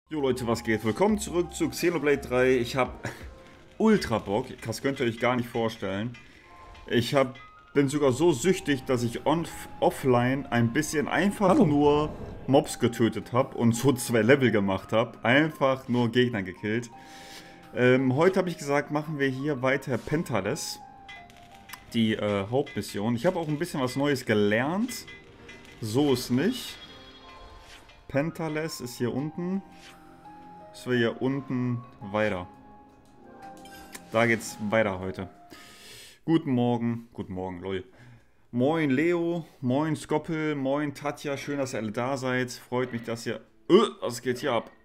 Jo Leute, was geht? Willkommen zurück zu Xenoblade 3. Ich habe ultra Bock, das könnt ihr euch gar nicht vorstellen. Bin sogar so süchtig, dass ich offline ein bisschen einfach Hallo. nur Mobs getötet habe und so 2 Level gemacht habe. Einfach nur Gegner gekillt. Heute habe ich gesagt, machen wir hier weiter Pentales, die Hauptmission. Ich habe auch ein bisschen was Neues gelernt. So ist nicht. Pentales ist hier unten. Es wir hier unten weiter. Da geht's weiter heute. Guten Morgen, lol. Moin Leo, moin Skoppel, moin Tatja, schön, dass ihr alle da seid. Freut mich, dass ihr... was geht hier ab?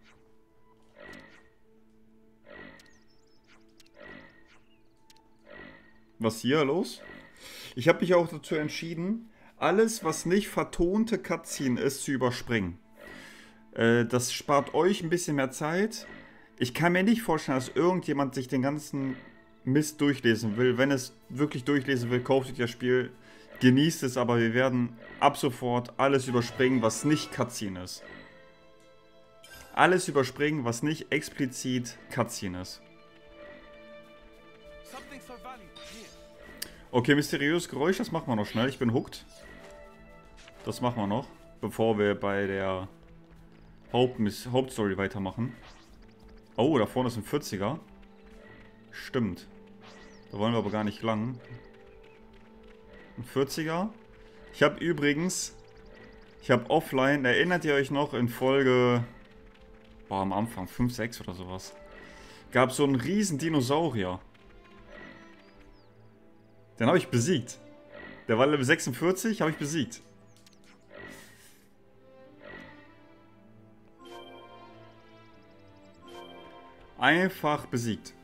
Was hier los? Ich habe mich auch dazu entschieden, alles, was nicht vertonte Cutscene ist, zu überspringen. Das spart euch ein bisschen mehr Zeit. Ich kann mir nicht vorstellen, dass irgendjemand sich den ganzen Mist durchlesen will. Wenn es wirklich durchlesen will, kauft euch das Spiel, genießt es, aber wir werden ab sofort alles überspringen, was nicht Cutscene ist. Alles überspringen, was nicht explizit Cutscene ist. Okay, mysteriöses Geräusch, das machen wir noch schnell. Ich bin hooked. Das machen wir noch, bevor wir bei der Hauptstory weitermachen. Oh, da vorne ist ein 40er. Stimmt. Da wollen wir aber gar nicht lang. Ein 40er. Ich habe übrigens... Ich habe offline... Erinnert ihr euch noch in Folge... Boah, am Anfang, 5, 6 oder sowas. Gab so einen riesen Dinosaurier. Den habe ich besiegt. Der war Level 46, habe ich besiegt. Einfach besiegt.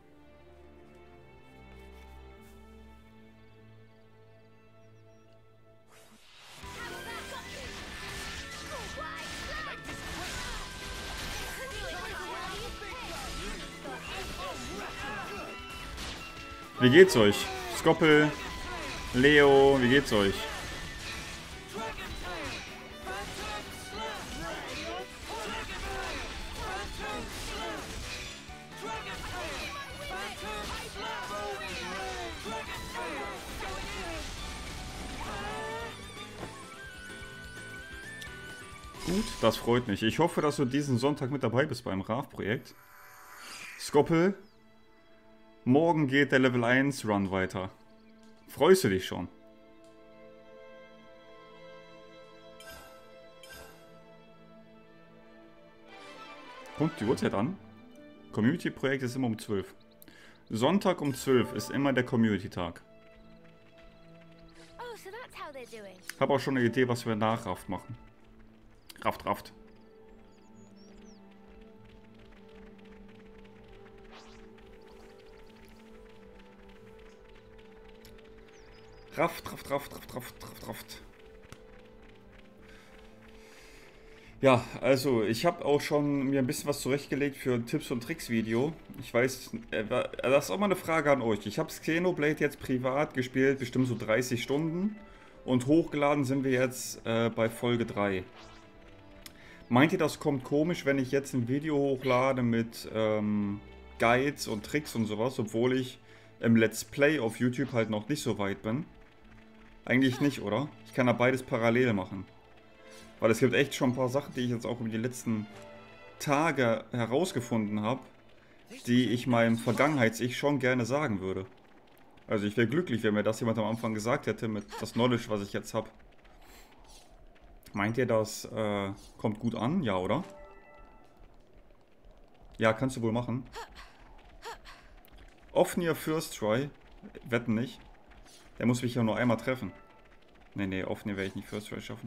Wie geht's euch? Skoppel, Leo, wie geht's euch? Gut, das freut mich. Ich hoffe, dass du diesen Sonntag mit dabei bist beim RAF-Projekt. Skoppel, morgen geht der Level 1 Run weiter. Freust du dich schon? Kommt die Uhrzeit an? Community-Projekt ist immer um 12. Sonntag um 12 ist immer der Community-Tag. Hab auch schon eine Idee, was wir nach Raft machen. Raft. Raft. Ja, also ich habe auch schon mir ein bisschen was zurechtgelegt für ein Tipps und Tricks Video. Ich weiß, das ist auch mal eine Frage an euch. Ich habe Xenoblade jetzt privat gespielt, bestimmt so 30 Stunden. Und hochgeladen sind wir jetzt bei Folge 3. Meint ihr, das kommt komisch, wenn ich jetzt ein Video hochlade mit Guides und Tricks und sowas, obwohl ich im Let's Play auf YouTube halt noch nicht so weit bin? Eigentlich nicht, oder? Ich kann da beides parallel machen. Weil es gibt echt schon ein paar Sachen, die ich jetzt auch über die letzten Tage herausgefunden habe, die ich meinem Vergangenheits-Ich schon gerne sagen würde. Also ich wäre glücklich, wenn mir das jemand am Anfang gesagt hätte, mit das Knowledge, was ich jetzt habe. Meint ihr, das kommt gut an? Ja, oder? Ja, kannst du wohl machen. Ofnir First Try. Wetten nicht. Der muss mich ja nur einmal treffen. Nee, Ofnir werde ich nicht First Try schaffen.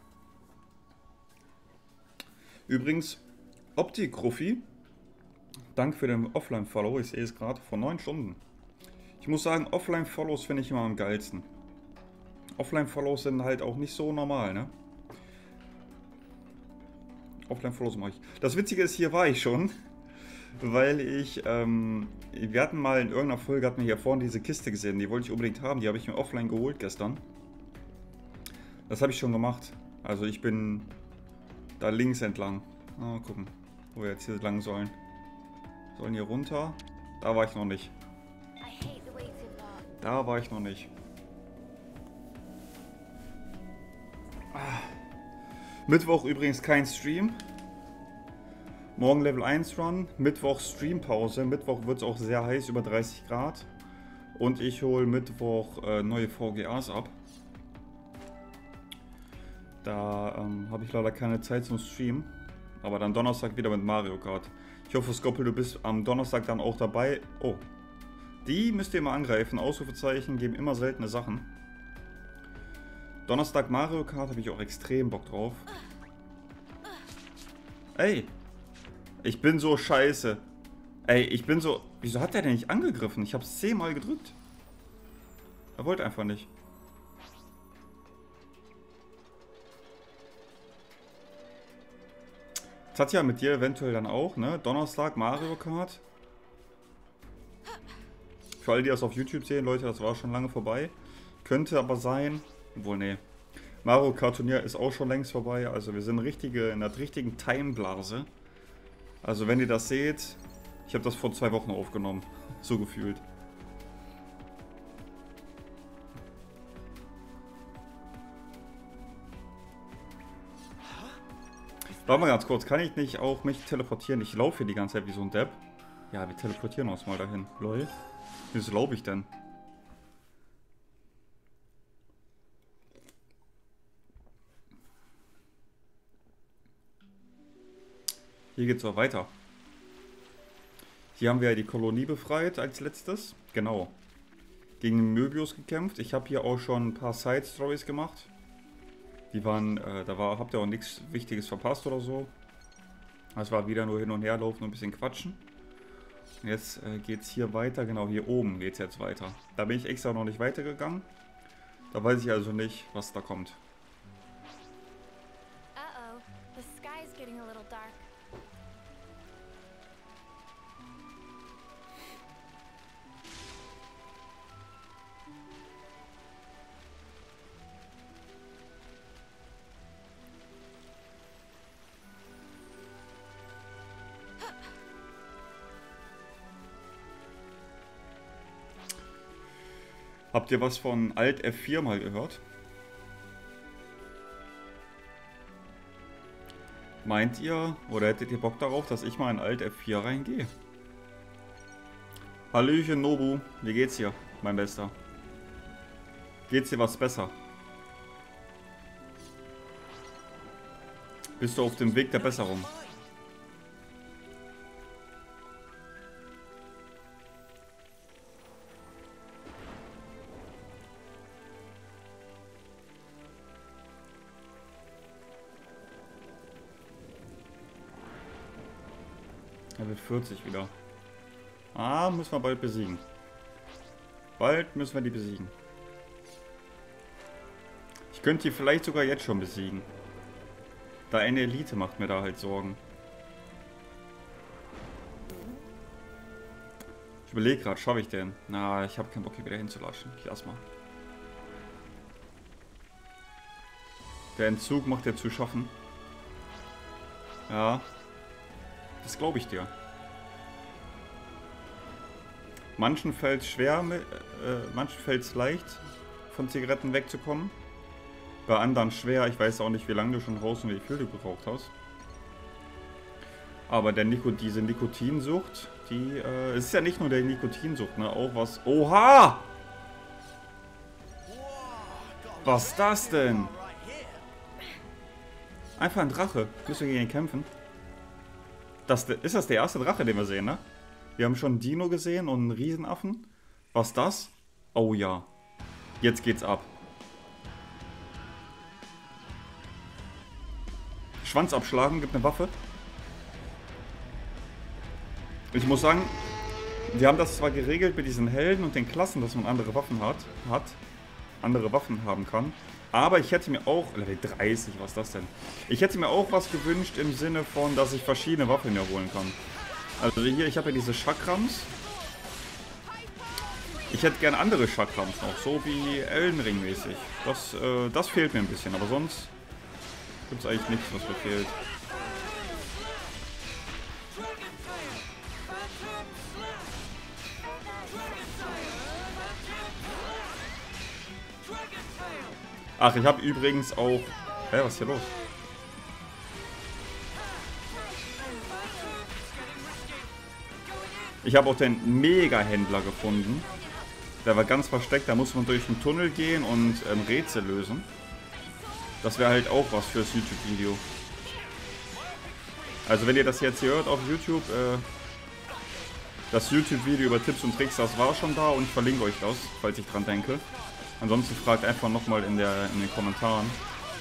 Übrigens, Optik-Ruffi, Danke für den Offline-Follow. Ich sehe es gerade vor 9 Stunden. Ich muss sagen, Offline-Follows finde ich immer am geilsten. Offline-Follows sind halt auch nicht so normal, ne? Offline-Follows mache ich. Das Witzige ist, hier war ich schon, weil wir hatten mal in irgendeiner Folge, hatten wir hier vorne diese Kiste gesehen, die wollte ich unbedingt haben, die habe ich mir offline geholt gestern. Das habe ich schon gemacht. Also ich bin da links entlang. Mal gucken, wo wir jetzt hier lang sollen. Sollen hier runter? Da war ich noch nicht. Da war ich noch nicht. Mittwoch übrigens kein Stream. Morgen Level 1 Run. Mittwoch Streampause. Mittwoch wird es auch sehr heiß, über 30 Grad. Und ich hole Mittwoch neue VGAs ab. Da habe ich leider keine Zeit zum Stream. Aber dann Donnerstag wieder mit Mario Kart. Ich hoffe, Skoppel, du bist am Donnerstag dann auch dabei. Oh. Die müsst ihr mal angreifen. Ausrufezeichen geben immer seltene Sachen. Donnerstag Mario Kart habe ich auch extrem Bock drauf. Ey. Ich bin so scheiße. Ey, ich bin so... Wieso hat der denn nicht angegriffen? Ich habe es 10-mal gedrückt. Er wollte einfach nicht. Tatja, mit dir eventuell dann auch, ne? Donnerstag Mario Kart. Für alle, die das auf YouTube sehen, Leute, das war schon lange vorbei. Könnte aber sein... Obwohl, nee. Mario Kart Turnier ist auch schon längst vorbei. Also wir sind in der richtigen Timeblase. Also wenn ihr das seht, ich habe das vor 2 Wochen aufgenommen. So gefühlt. Warte mal ganz kurz, kann ich nicht auch mich teleportieren? Ich laufe hier die ganze Zeit wie so ein Depp. Ja, wir teleportieren uns mal dahin. Lol. Wieso laufe ich denn? Hier geht's auch weiter. Hier haben wir ja die Kolonie befreit als letztes. Genau. Gegen den Möbius gekämpft. Ich habe hier auch schon ein paar Side-Stories gemacht. Die waren, habt ihr auch nichts Wichtiges verpasst oder so. Es war wieder nur hin und her laufen und ein bisschen quatschen. Jetzt geht's hier weiter. Genau, hier oben geht's jetzt weiter. Da bin ich extra noch nicht weitergegangen. Da weiß ich also nicht, was da kommt. Habt ihr was von Alt F4 mal gehört? Meint ihr, oder hättet ihr Bock darauf, dass ich mal in Alt F4 reingehe? Hallöchen Nobu, wie geht's dir, mein Bester? Geht's dir was besser? Bist du auf dem Weg der Besserung? Er wird 40 wieder. Ah, müssen wir bald besiegen. Bald müssen wir die besiegen. Ich könnte die vielleicht sogar jetzt schon besiegen. Da eine Elite macht mir da halt Sorgen. Ich überlege gerade, schaffe ich den? Na, ich habe keinen Bock hier wieder hinzulatschen. Ich lass mal. Der Entzug macht dir zu schaffen. Ja. Das glaube ich dir. Manchen fällt es schwer, manchen fällt es leicht, von Zigaretten wegzukommen. Bei anderen schwer. Ich weiß auch nicht, wie lange du schon raus und wie viel du geraucht hast. Aber diese Nikotinsucht, es ist ja nicht nur der Nikotinsucht, ne? Auch was... Oha! Was ist das denn? Einfach ein Drache. Müssen wir gegen ihn kämpfen? Ist das der erste Drache, den wir sehen, ne? Wir haben schon einen Dino gesehen und einen Riesenaffen. Was das? Oh ja. Jetzt geht's ab. Schwanz abschlagen, gibt eine Waffe. Ich muss sagen, wir haben das zwar geregelt mit diesen Helden und den Klassen, dass man andere Waffen andere Waffen haben kann. Aber ich hätte mir auch, Level 30, was ist das denn? Ich hätte mir auch was gewünscht im Sinne von, dass ich verschiedene Waffen mir holen kann. Also hier, ich habe ja diese Chakrams. Ich hätte gern andere Chakrams noch, so wie Elden Ring mäßig. Das fehlt mir ein bisschen, aber sonst gibt es eigentlich nichts, was mir fehlt. Ach, ich habe übrigens auch... Hä, was ist hier los? Ich habe auch den Mega-Händler gefunden. Der war ganz versteckt, da muss man durch einen Tunnel gehen und Rätsel lösen. Das wäre halt auch was fürs YouTube-Video. Also wenn ihr das jetzt hier hört auf YouTube, das YouTube-Video über Tipps und Tricks, das war schon da und ich verlinke euch das, falls ich dran denke. Ansonsten fragt einfach nochmal in den Kommentaren.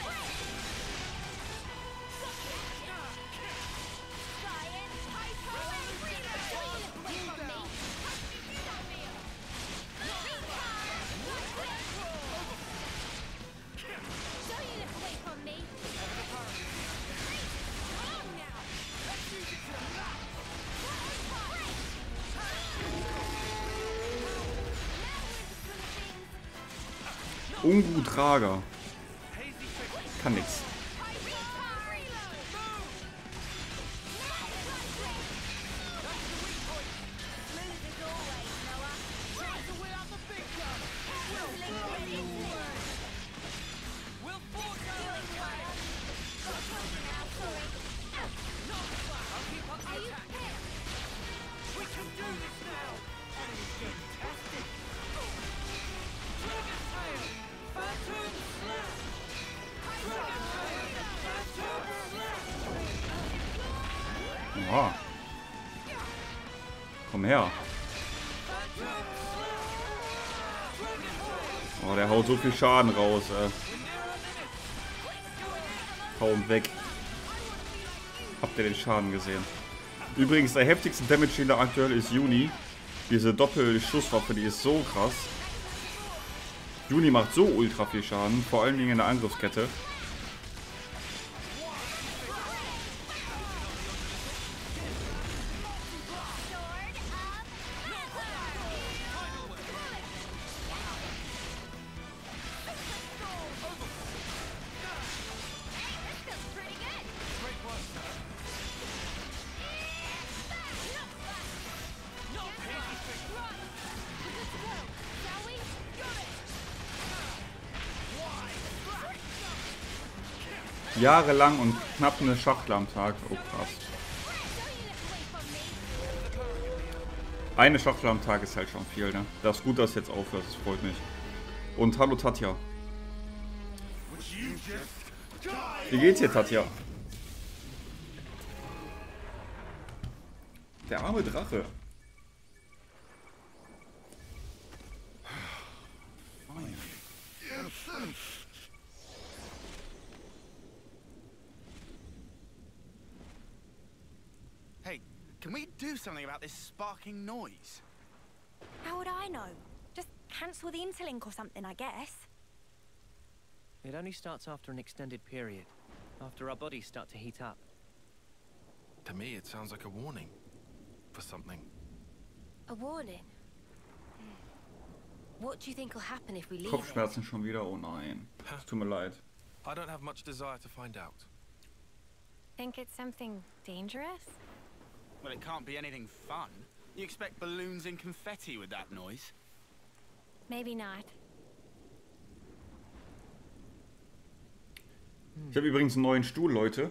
Ungu Trager. Kann nix. Oha. Komm her. Oh, der haut so viel Schaden raus, Kaum weg. Habt ihr den Schaden gesehen? Übrigens, der heftigste Damage-Dealer aktuell ist Juni. Diese Doppelschusswaffe, die ist so krass. Juni macht so ultra viel Schaden, vor allen Dingen in der Angriffskette. Jahrelang und knapp eine Schachtel am Tag. Oh krass. Eine Schachtel am Tag ist halt schon viel, ne? Das ist gut, dass jetzt aufhört, das freut mich. Und hallo Tatja. Wie geht's dir, Tatja? Der arme Drache. Hey, can we do something about this sparking noise? How would I know? Just cancel the interlink or something, I guess. It only starts after an extended period, after our bodies start to heat up. To me, it sounds like a warning for something. A warning? What do you think will happen if we leave it? Kopfschmerzen schon wieder? Oh nein. Es tut mir leid. I don't have much desire to find out. Think it's something dangerous? Well, it can't be anything fun. You expect balloons and confetti with that noise? Maybe not. Ich habe übrigens einen neuen Stuhl, Leute.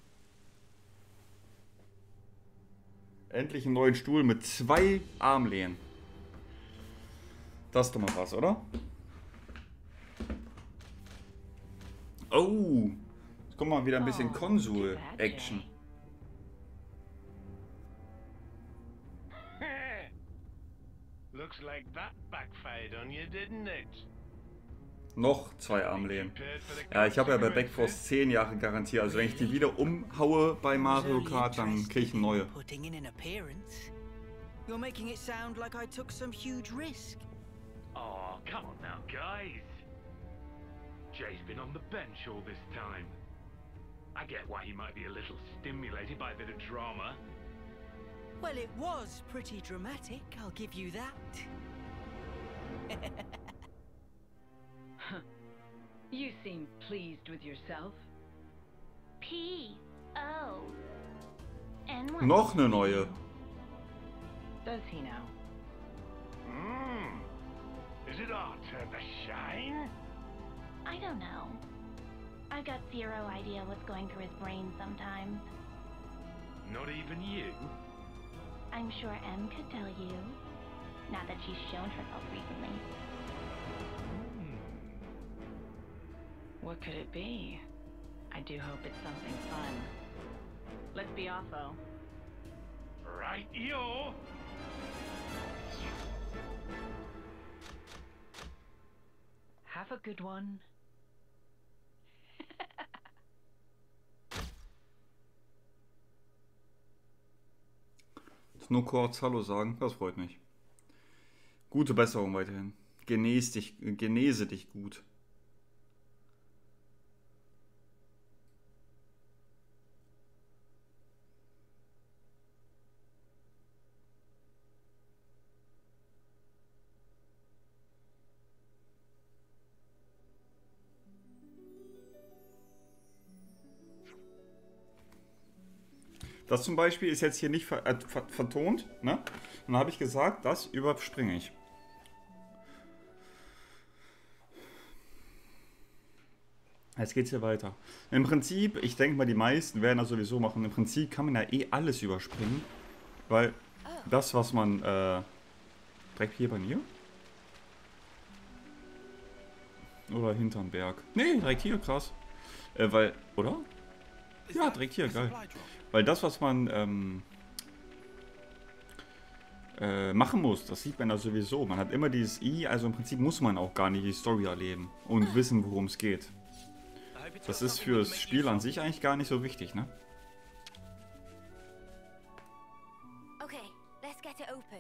Endlich einen neuen Stuhl mit 2 Armlehnen. Das ist doch mal was, oder? Oh, jetzt kommt mal wieder ein bisschen Konsul-Action. Looks like that backfired on you, didn't it? Noch 2 Armlehnen. Ja, ich habe ja bei Backforce 10 Jahre Garantie. Also wenn ich die wieder umhaue bei Mario Kart, dann kriege ich eine neue. Putting in an appearance. You're making it sound like I took some huge risk. Oh, come on now, guys. Jay's been on the bench all this time. I get why he might be a little stimulated by a bit of drama. Well, it was pretty dramatic, I'll give you that. You seem pleased with yourself. P-O-N-1. Noch eine neue. Does he now? Is it our turn to shine? I don't know. I've got zero idea what's going through his brain sometimes. Not even you? I'm sure Em could tell you. Now that she's shown herself recently. What could it be? I do hope it's something fun. Let's be off, though. Right, yo. Have a good one. Nur kurz Hallo sagen, das freut mich. Gute Besserung weiterhin. Genese dich gut. Das zum Beispiel ist jetzt hier nicht vertont, ne? Dann habe ich gesagt, das überspringe ich. Jetzt geht es hier weiter. Im Prinzip, ich denke mal, die meisten werden das sowieso machen. Im Prinzip kann man ja eh alles überspringen, weil das, was man direkt hier bei mir? Oder hinterm Berg? Nee, direkt hier, krass. Weil, oder? Ja, direkt hier, geil. Weil das, was man machen muss, das sieht man ja sowieso. Man hat immer dieses I, also im Prinzip muss man auch gar nicht die Story erleben und wissen, worum es geht. Das ist fürs Spiel an sich eigentlich gar nicht so wichtig, ne? Okay, let's get it open.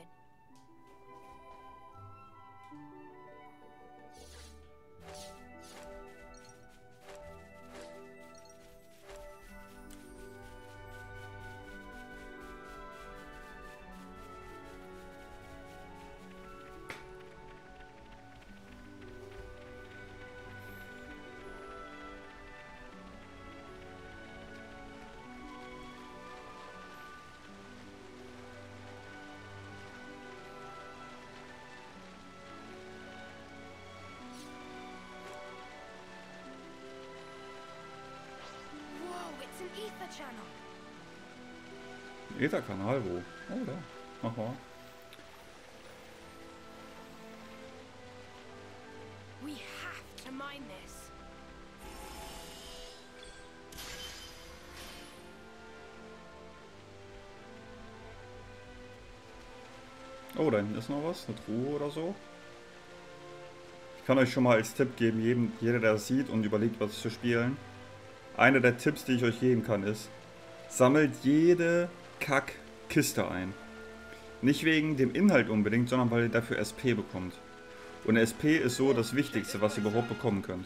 Ether Channel. Ether-Kanal, wo? Oh, da. Mach mal. We have to mine this. Oh, da hinten ist noch was. Eine Truhe oder so. Ich kann euch schon mal als Tipp geben, jeder, der das sieht und überlegt, was zu spielen. Einer der Tipps, die ich euch geben kann, ist, sammelt jede Kack-Kiste ein. Nicht wegen dem Inhalt unbedingt, sondern weil ihr dafür SP bekommt. Und SP ist so das Wichtigste, was ihr überhaupt bekommen könnt.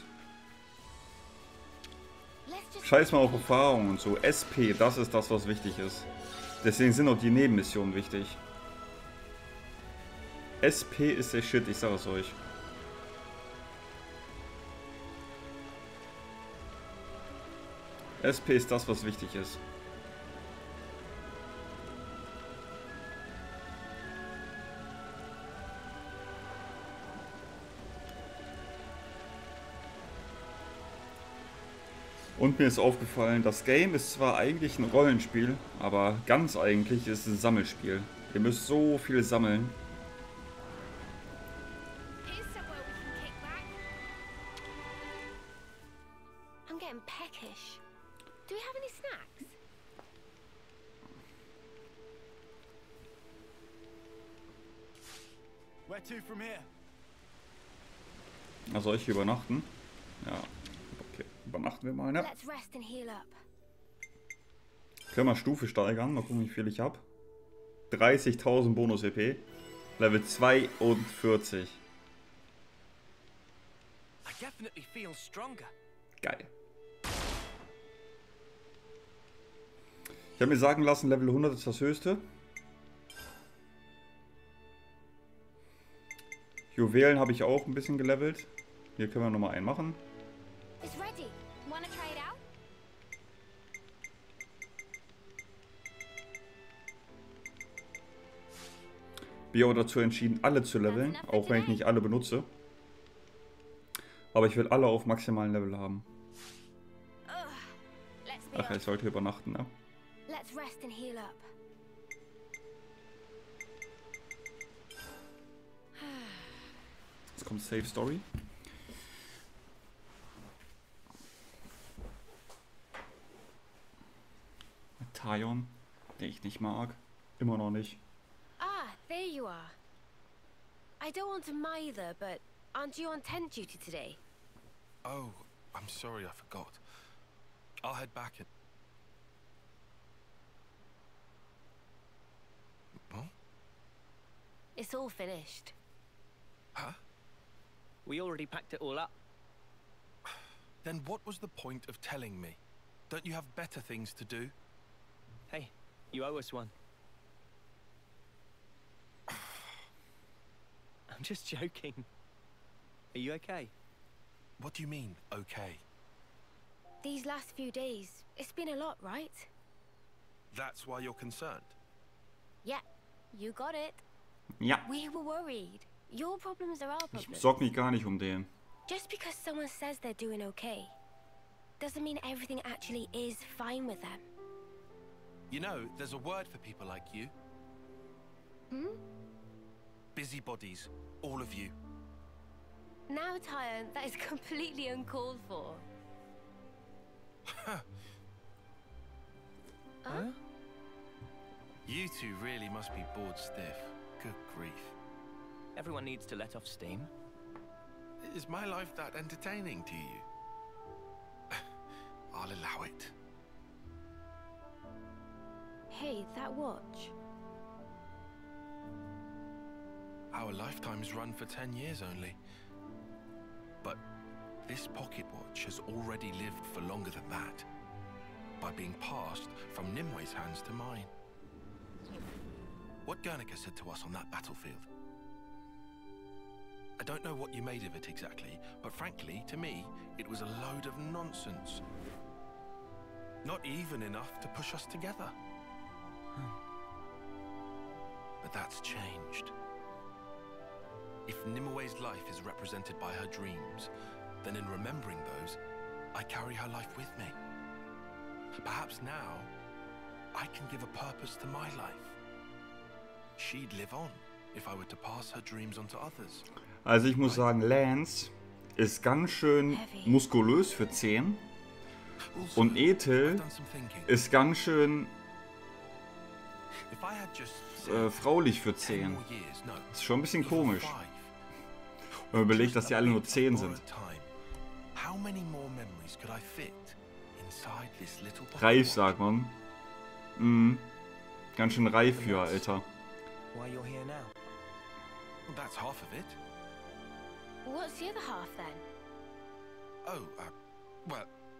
Scheiß mal auf Erfahrung und so. SP, das ist das, was wichtig ist. Deswegen sind auch die Nebenmissionen wichtig. SP ist der Shit, ich sag es euch. SP ist das, was wichtig ist. Und mir ist aufgefallen, das Game ist zwar eigentlich ein Rollenspiel, aber ganz eigentlich ist es ein Sammelspiel. Ihr müsst so viel sammeln. Here's somewhere we can kick back. I'm getting peckish. Do we have any snacks? Where to from here? Also euch übernachten? Ja. Okay, übernachten wir mal, ne? Let's rest and heal up. Können wir Stufe steigern, mal gucken, wie viel ich habe. 30.000 Bonus-EP. Level 42. I definitely feel stronger. Geil. Ich habe mir sagen lassen, Level 100 ist das höchste. Juwelen habe ich auch ein bisschen gelevelt. Hier können wir nochmal einen machen. It's ready. Wanna try it out? Bin auch dazu entschieden, alle zu leveln, auch wenn ich nicht alle benutze. Aber ich will alle auf maximalen Level haben. Let's be Ach, ich sollte übernachten, ne? Let's rest and heal up. Jetzt kommt Save Story. Mit Taion, den ich nicht mag. Immer noch nicht. Ah, there you are. I don't want to mither, but aren't you on tent duty today? Oh, I'm sorry, I forgot. I'll head back in. Huh? It's all finished. Huh? We already packed it all up. Then what was the point of telling me? Don't you have better things to do? Hey, you owe us one. I'm just joking. Are you okay? What do you mean, okay? These last few days, it's been a lot, right? That's why you're concerned? Yeah, you got it. Ja, We were worried. Your problems are our ich problems. sorge mich gar nicht um den. Just because someone says they're doing okay, doesn't mean everything actually is fine with them. You know, there's a word for people like you. Hmm? Busybodies, all of you. Now, Tyon, that is completely uncalled for. Huh? You two really must be bored stiff. Good grief. Everyone needs to let off steam. Is my life that entertaining to you? I'll allow it. Hey, that watch. Our lifetimes run for 10 years only. But this pocket watch has already lived for longer than that, by being passed from Nimwe's hands to mine. What Guernica said to us on that battlefield. I don't know what you made of it exactly, but frankly, to me, it was a load of nonsense. Not even enough to push us together. But that's changed. If Nimwe's life is represented by her dreams, then in remembering those, I carry her life with me. Perhaps now, I can give a purpose to my life. She'd live on if I were to pass her dreams on to others. Also ich muss sagen, Lance ist ganz schön muskulös für 10. Also, Und Ethel I've done some thinking. ist ganz schön If I had just said fraulich für 10 10. more years, no, Ist schon ein bisschen even komisch. 5. Wenn man überlegt, dass Just die a alle nur bit 10 more sind. at time. How many more memories could I fit inside this little pocket Reif, watch? sagt man. Mhm. Ganz schön reif für Alter. Why you're here now? Well, that's half of it. What's the other half then? Oh, well.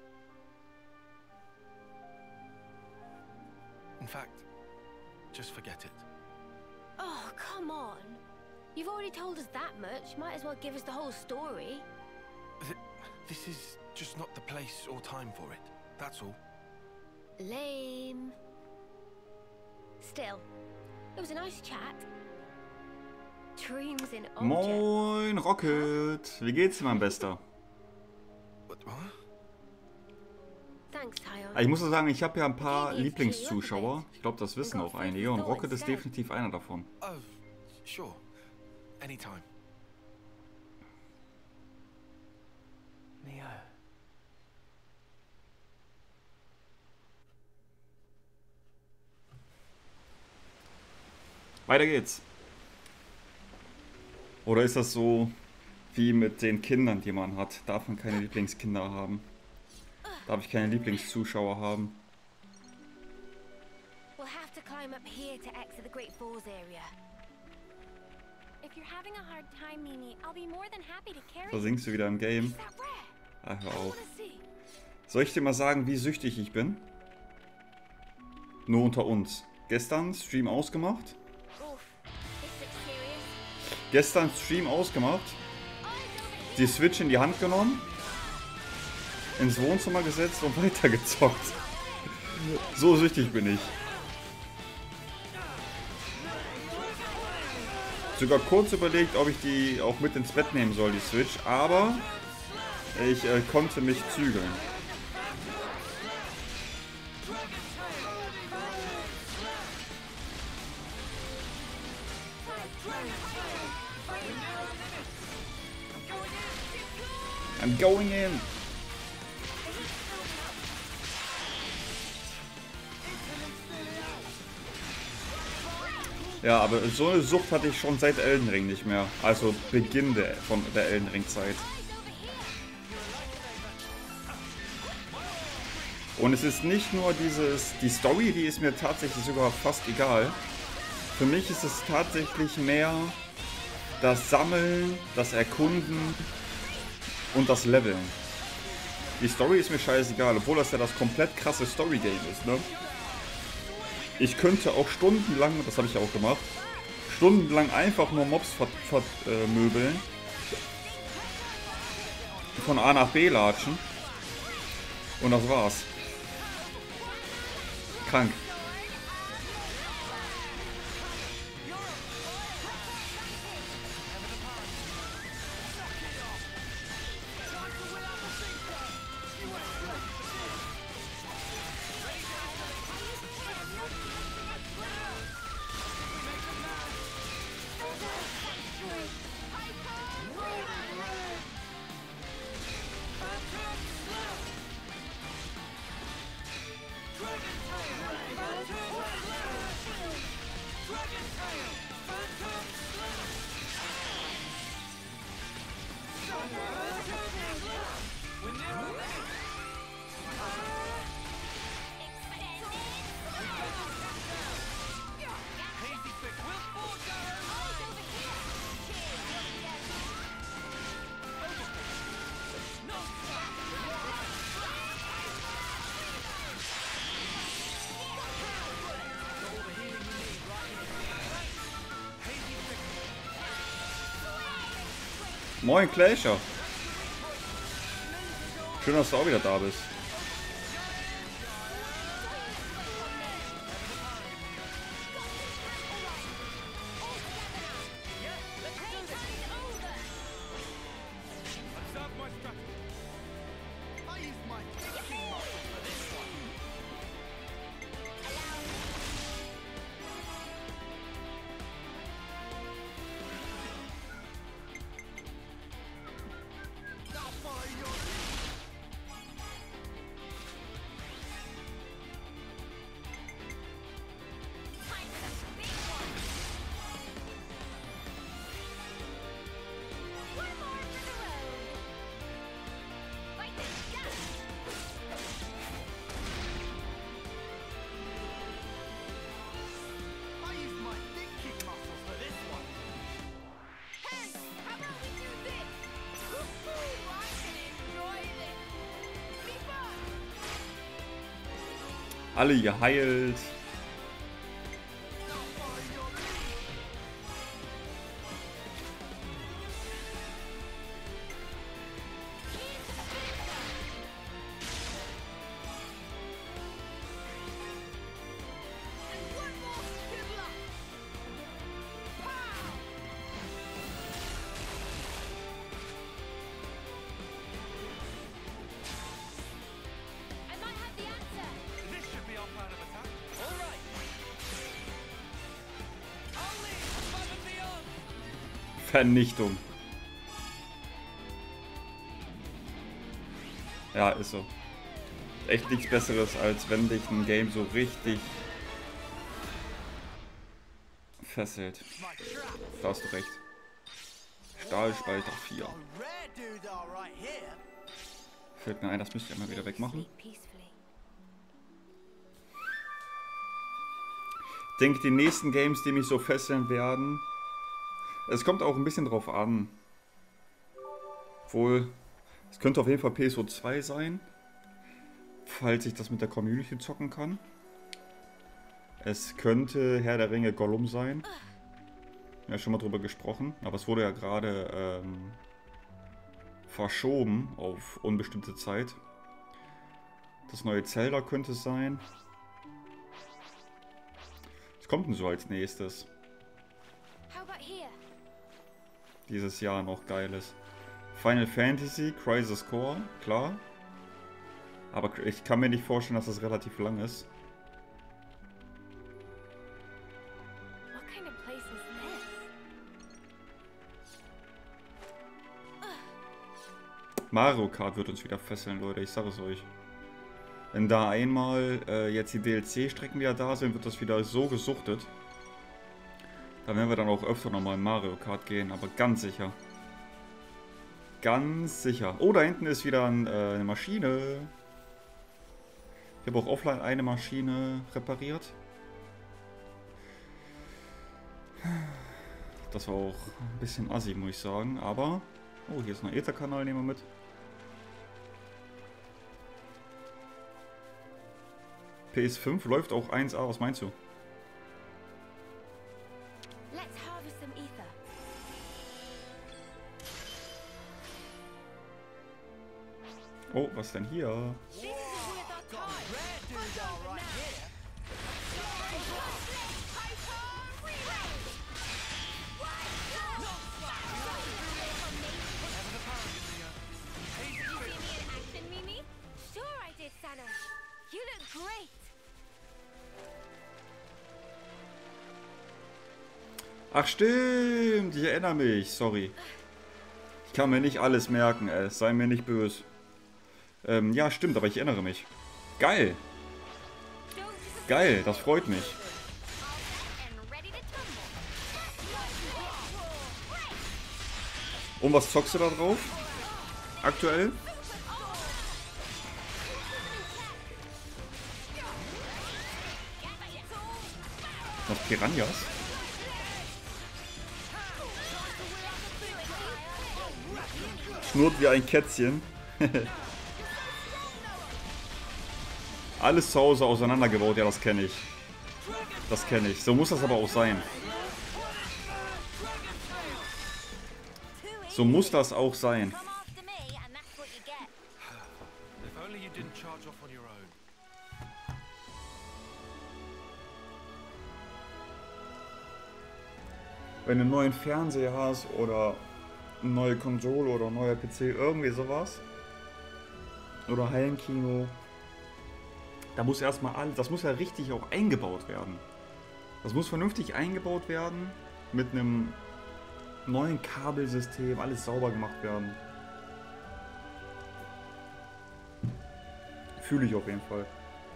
In fact, just forget it. Oh, come on. You've already told us that much. Might as well give us the whole story. This is just not the place or time for it. That's all. Lame. Still, it was a nice chat. Dreams in objects. Moin, Rocket. Wie geht's dir, mein Bester? What? Thanks, Tyon. Ich muss sagen, ich habe ja ein paar Lieblingszuschauer. Ich glaube, das wissen auch einige. Und Rocket ist definitiv einer davon. Oh, sure. Anytime. Neo. Weiter geht's. Oder ist das so wie mit den Kindern, die man hat? Darf man keine Lieblingskinder haben? Darf ich keine Lieblingszuschauer haben? We'll have to climb up here to exit the Great Falls area. If you're having a hard time, Mimi, I'll be more than happy to carry you. Versinkst du wieder im Game? Is that rare? Ah, hör I auf. wanna see. Soll ich dir mal sagen, wie süchtig ich bin? Nur unter uns. Gestern Stream ausgemacht. Oof, this looks serious. Gestern Stream ausgemacht. Die Switch in die Hand genommen. Ins Wohnzimmer gesetzt und weitergezockt. So süchtig bin ich. Sogar kurz überlegt, ob ich die auch mit ins Bett nehmen soll, die Switch. Aber ich konnte mich zügeln. I'm going in. Ja, aber so eine Sucht hatte ich schon seit Elden Ring nicht mehr. Also Beginn von der Elden Ring Zeit. Und es ist nicht nur die Story, die ist mir tatsächlich sogar fast egal. Für mich ist es tatsächlich mehr das Sammeln, das Erkunden und das Leveln. Die Story ist mir scheißegal, obwohl das ja das komplett krasse Story-Game ist, ne? Ich könnte auch stundenlang, das habe ich ja auch gemacht, stundenlang einfach nur Mobs vermöbeln, von A nach B latschen und das war's. Krank. Moin Glacier. Schön, dass du auch wieder da bist. Alle geheilt. Vernichtung. Ja, ist so. Echt nichts Besseres, als wenn dich ein Game so richtig fesselt. Da hast du recht. Stahlspalter 4. Fällt mir ein, das müsste ich immer wieder wegmachen. Ich denke, die nächsten Games, die mich so fesseln werden, es kommt auch ein bisschen drauf an. Obwohl, es könnte auf jeden Fall PSO 2 sein, falls ich das mit der Community zocken kann. Es könnte Herr der Ringe Gollum sein. Ja, schon mal drüber gesprochen, aber es wurde ja gerade verschoben auf unbestimmte Zeit. Das neue Zelda könnte es sein. Was kommt denn so als nächstes? Dieses Jahr noch Geiles. Final Fantasy, Crisis Core, klar. Aber ich kann mir nicht vorstellen, dass das relativ lang ist. Mario Kart wird uns wieder fesseln, Leute, ich sage es euch. Wenn da einmal jetzt die DLC-Strecken wieder da sind, wird das wieder so gesuchtet. Da werden wir dann auch öfter nochmal in Mario Kart gehen, aber ganz sicher. Ganz sicher. Oh, da hinten ist wieder eine Maschine. Ich habe auch offline eine Maschine repariert. Das war auch ein bisschen assi, muss ich sagen, aber... Oh, hier ist noch ein Ether-Kanal, nehmen wir mit. PS5 läuft auch 1A, was meinst du? Oh, was denn hier? Ach stimmt, ich erinnere mich, sorry. Ich kann mir nicht alles merken, sei mir nicht böse. Ja, stimmt, aber ich erinnere mich. Geil. Geil, das freut mich. Und was zockst du da drauf? Aktuell? Noch Piranhas? Schnurrt wie ein Kätzchen. Alles zu Hause auseinandergebaut, ja, das kenne ich. Das kenne ich. So muss das aber auch sein. So muss das auch sein. Wenn du einen neuen Fernseher hast oder eine neue Konsole oder ein neuer PC, irgendwie sowas. Oder Heimkino. Da muss erstmal alles, das muss ja richtig auch eingebaut werden. Das muss vernünftig eingebaut werden, mit einem neuen Kabelsystem, alles sauber gemacht werden. Fühle ich auf jeden Fall.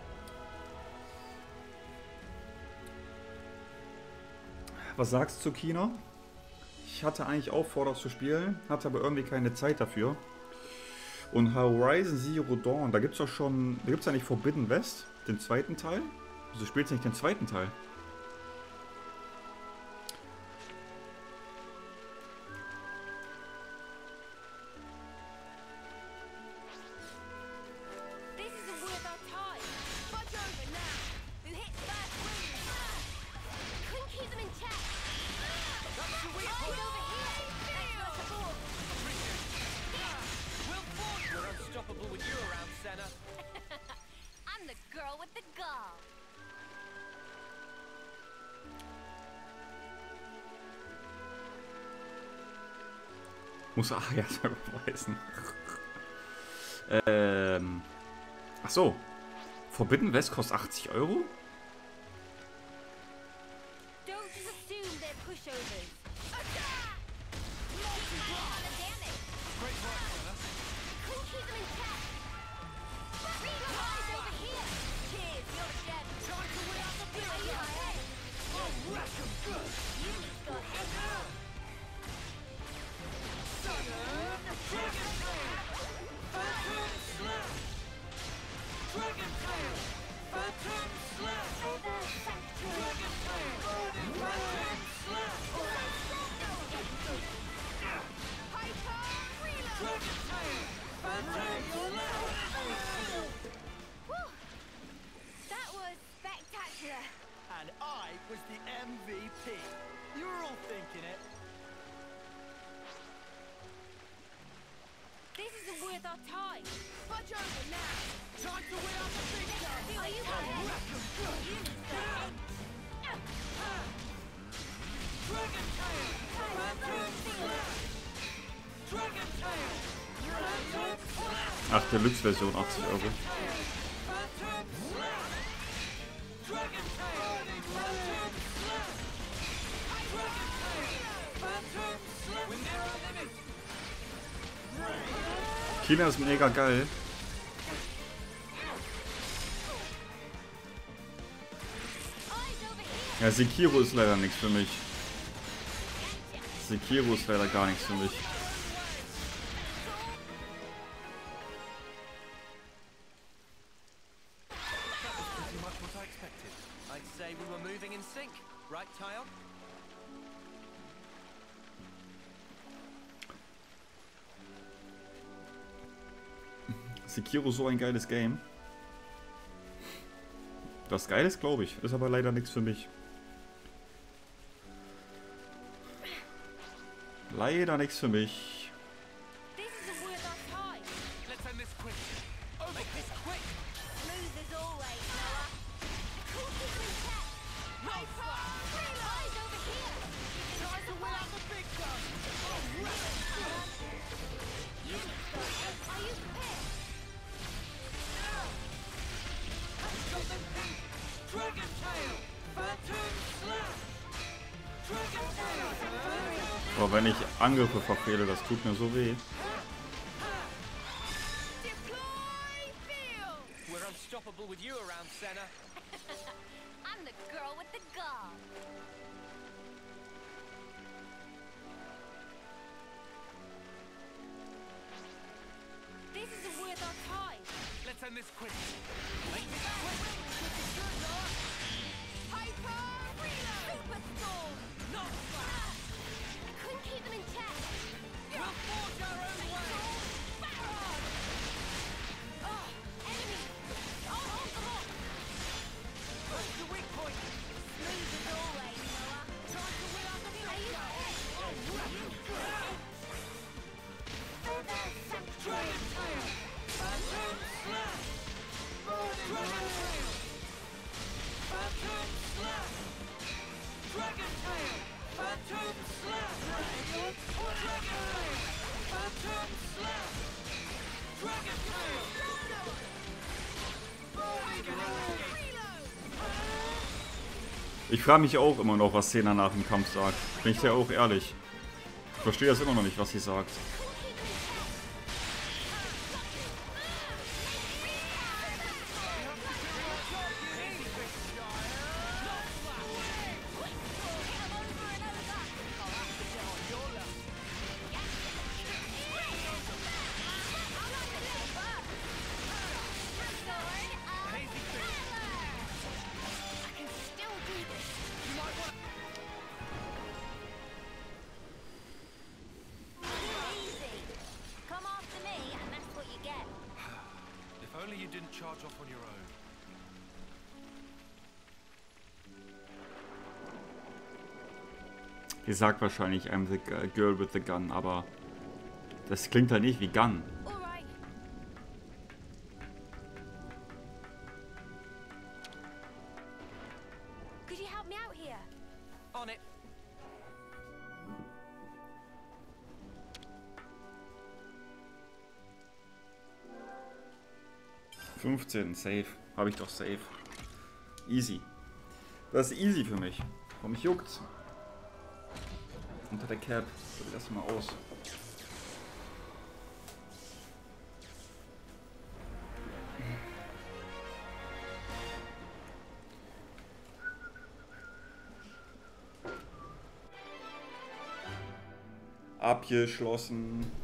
Was sagst du zu China? Ich hatte eigentlich auch vor, das zu spielen, hatte aber irgendwie keine Zeit dafür. Und Horizon Zero Dawn, da gibt es doch schon, da gibt es ja nicht Forbidden West, den zweiten Teil? Wieso spielst du nicht den zweiten Teil? Muss ach ja, überweisen. Ach so. Forbidden West kostet 80 €? Ach, Deluxe-Version, 80 Euro. China ist mega geil. Ja, Sekiro ist leider nichts für mich. Sekiro ist leider gar nichts für mich. Sekiro so ein geiles Game. Das geil ist, glaube ich. Ist aber leider nichts für mich. Leider nichts für mich. Aber wenn ich Angriffe verfehle, das tut mir so weh. Ich frage mich auch immer noch, was Cena nach dem Kampf sagt. Bin ich ja auch ehrlich. Ich verstehe das immer noch nicht, was sie sagt. Die sagt wahrscheinlich I'm the girl with the gun, aber das klingt halt nicht wie Gun. Could you help me out here? On it. $15, safe. Habe ich doch safe. Easy. Das ist easy für mich. Warum mich juckt's? Unter der Cap. So sieht das mal aus. Abgeschlossen.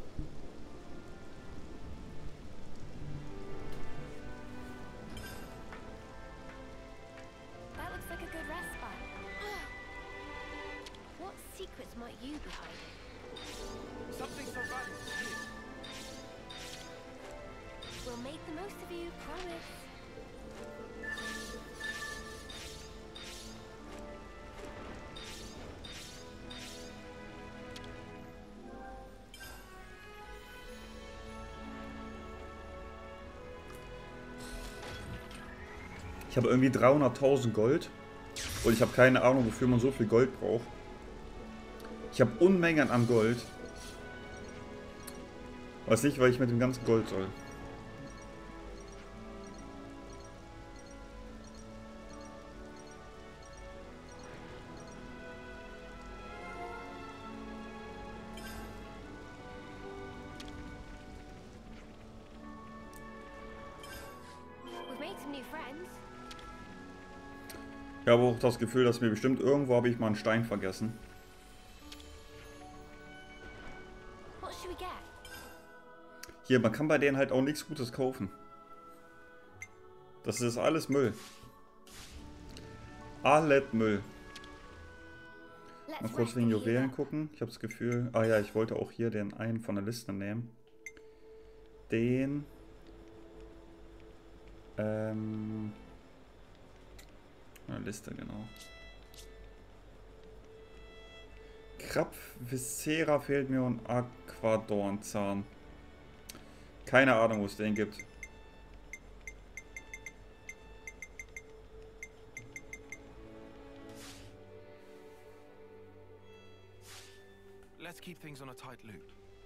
That looks like a good rest spot. What secrets might you be hiding? Something so right here. We'll make the most of you, promise. Ich habe irgendwie 300.000 Gold. Und ich habe keine Ahnung, wofür man so viel Gold braucht. Ich habe Unmengen an Gold. Weiß nicht, weil ich mit dem ganzen Gold soll. We've made some new friends. Ich habe auch das Gefühl, dass mir bestimmt irgendwo habe ich mal einen Stein vergessen. What should we get? Hier, man kann bei denen halt auch nichts Gutes kaufen. Das ist alles Müll. Alles Müll. Mal kurz wegen Juwelen gucken. Ich habe das Gefühl... Ah ja, ich wollte auch hier den einen von der Liste nehmen. Den... Eine Liste, genau. Krapf, Viscera fehlt mir und Aquadornzahn. Keine Ahnung, wo es den gibt. Let's keep things on a tight loop.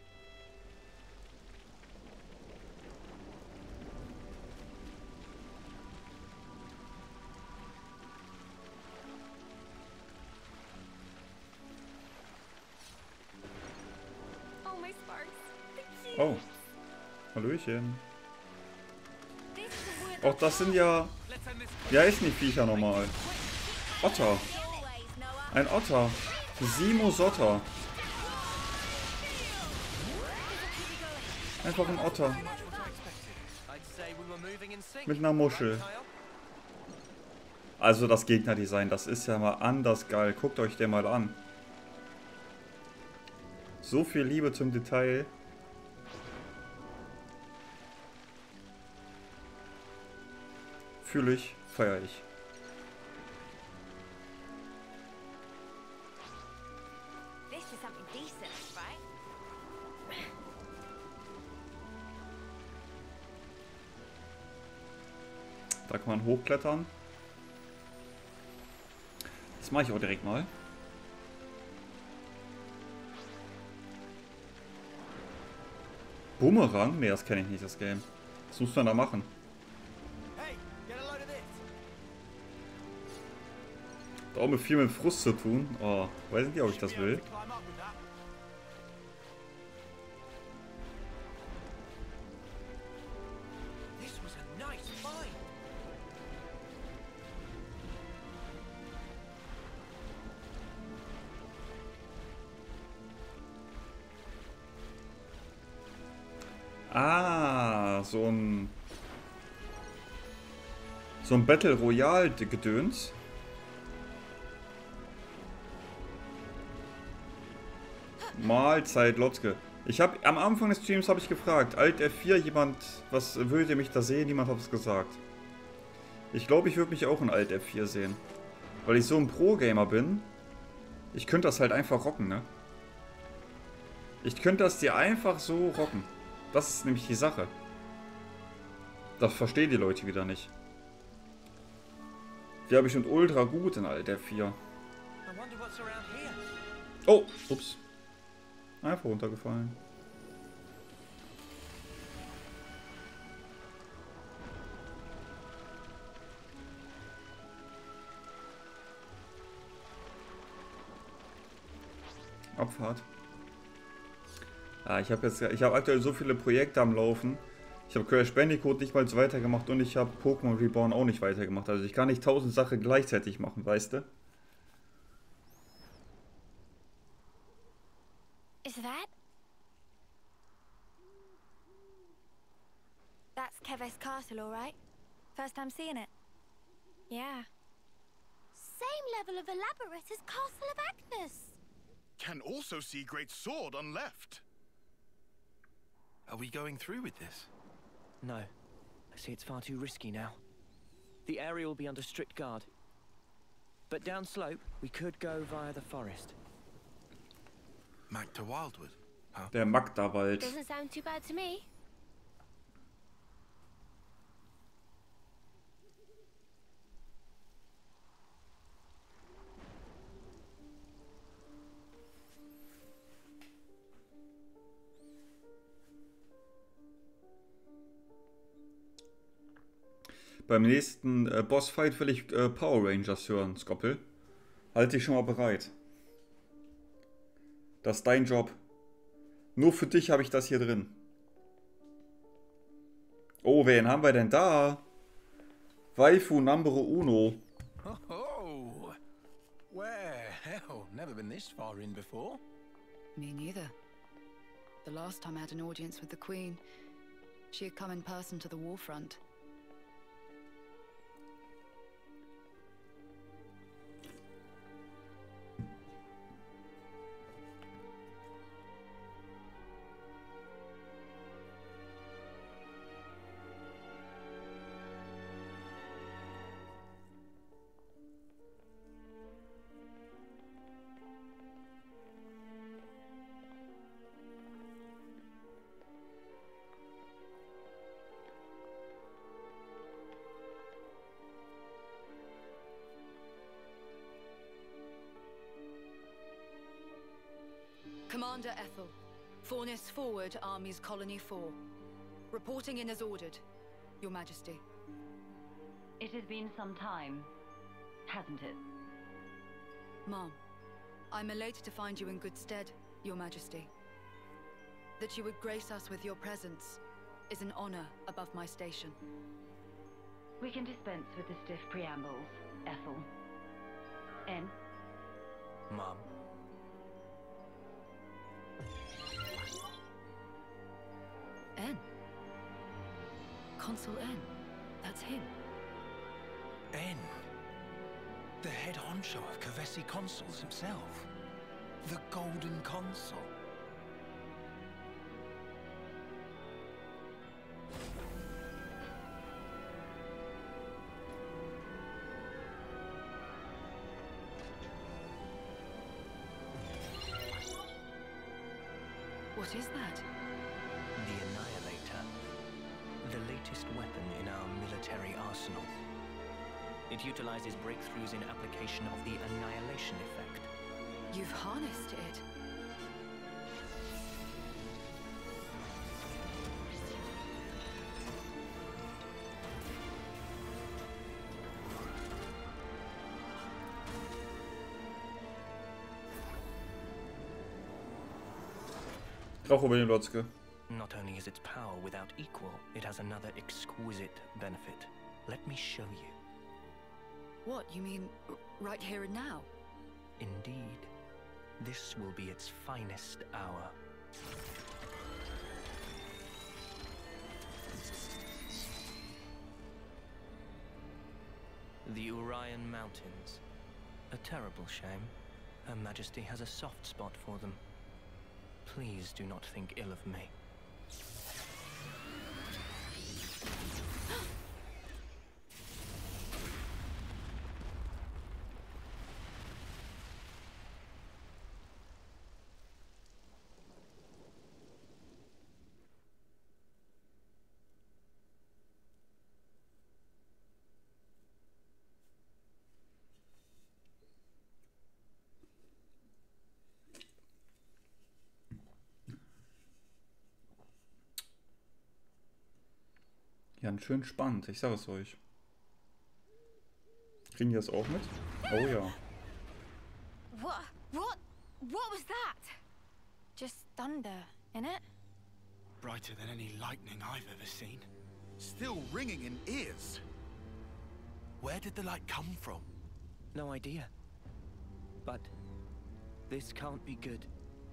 Oh, my sparks. Thank you. Oh. Hallöchen. Auch das sind ja... Wie heißen die Viecher nochmal? Otter. Ein Otter. Simosotter. Einfach ein Otter. Mit einer Muschel. Also das Gegnerdesign, das ist ja mal anders geil. Guckt euch den mal an. So viel Liebe zum Detail. Fühle ich, feiere ich. This is something decent, right? Da kann man hochklettern. Das mache ich auch direkt mal. Boomerang? Ne, das kenne ich nicht, das Game. Was muss man da machen? Hat auch mit viel mit Frust zu tun. Oh, weiß nicht, ob ich das will. Ah, so ein Battle Royale Gedöns. Mahlzeit, Lotzke. Ich habe am Anfang des Streams habe ich gefragt, Alt F4, jemand, was würde mich da sehen? Niemand hat es gesagt. Ich glaube, ich würde mich auch in Alt F4 sehen. Weil ich so ein Pro-Gamer bin. Ich könnte das halt einfach rocken, ne? Ich könnte das dir einfach so rocken. Das ist nämlich die Sache. Das verstehen die Leute wieder nicht. Die habe ich bestimmt ultra gut in Alt F4. Oh, ups. Einfach runtergefallen. Abfahrt. Ja, ich habe aktuell so viele Projekte am Laufen. Ich habe Crash Bandicoot nicht mal weitergemacht und ich habe Pokémon Reborn auch nicht weitergemacht. Also ich kann nicht 1000 Sachen gleichzeitig machen, weißt du? Is that? That's Keves Castle, all right? First time seeing it? Yeah. Same level of elaborate as Castle of Agnes. Can also see Great Sword on left. Are we going through with this? No. I see it's far too risky now. The area will be under strict guard. But downslope, we could go via the forest. Magda Wildwood, huh? Der Magda-Wald. Doesn't sound too bad to me. Beim nächsten Bossfight will ich Power Rangers hören, Skoppel. Halt dich schon mal bereit. Das ist dein Job. Nur für dich habe ich das hier drin. Oh, wen haben wir denn da? Waifu Numero Uno. Oh, where? Hell, never been this far in before. Me neither. The last time I had an audience with the Queen, she had come in person to the war front. Commander Ethel, Fornis forward, Armies Colony 4. Reporting in as ordered, Your Majesty. It has been some time, hasn't it? Ma'am, I'm elated to find you in good stead, Your Majesty. That you would grace us with your presence is an honor above my station. We can dispense with the stiff preambles, Ethel. N. Mom. N. Consul N. That's him. N. The head honcho of Kavesi Consuls himself. The Golden Consul. What is that? The Annihilator. The latest weapon in our military arsenal. It utilizes breakthroughs in application of the annihilation effect. You've harnessed it. Not only is its power without equal, it has another exquisite benefit. Let me show you. What, you mean right here and now? Indeed. This will be its finest hour. The Orion Mountains. A terrible shame. Her Majesty has a soft spot for them. Please do not think ill of me. Ganz schön spannend, ich sage es euch. Kriegen die das auch mit? Oh ja. What was that? Just thunder, innit? Brighter than any lightning I've ever seen. Still ringing in ears. Where did the light come from? No idea. But this can't be good.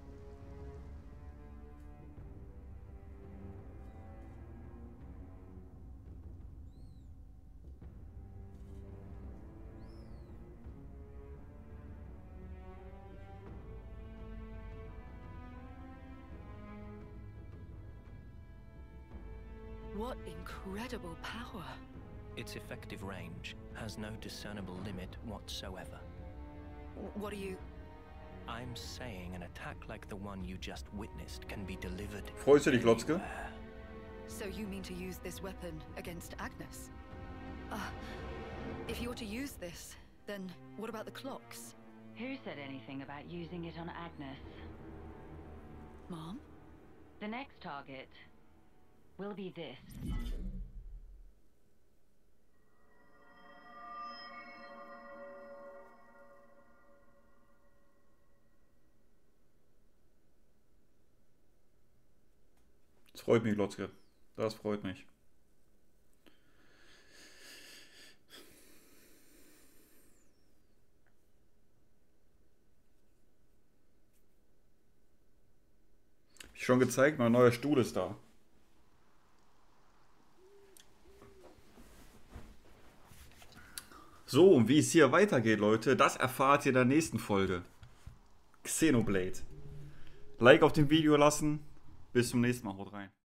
What incredible power. Its effective range has no discernible limit whatsoever. What are you... I'm saying an attack like the one you just witnessed can be delivered Freust du dich, Glotzke? anywhere. So you mean to use this weapon against Agnes? If you're to use this, then what about the clocks? Who said anything about using it on Agnes? Mom? The next target will be this. Das freut mich, Lotzke. Das freut mich. Hab ich schon gezeigt, mein neuer Stuhl ist da. So, und wie es hier weitergeht, Leute, das erfahrt ihr in der nächsten Folge. Xenoblade. Like auf dem Video lassen. Bis zum nächsten Mal. Haut rein.